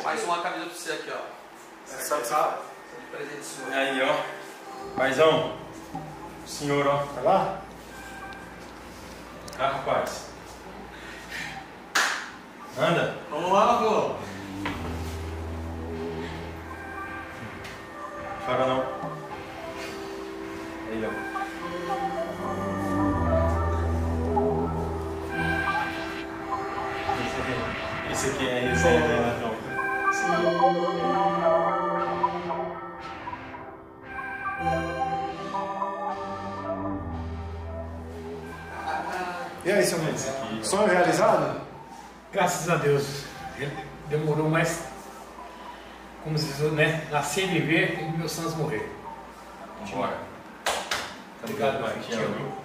Mais uma camisa pra você aqui, ó. Essa de presente sua. Aí, ó. Paizão. O senhor, ó. Tá lá? Ah, rapaz. Anda. Vamos lá, pô. Chora não. Aí, ó. Esse aqui é resenha aí, Latão. E aí, seu Mendes? Sonho realizado? Graças a Deus. Demorou mais, como se diz, né? Nascer e viver e meus sonhos morrer. Bora. Obrigado, Te amo, viu?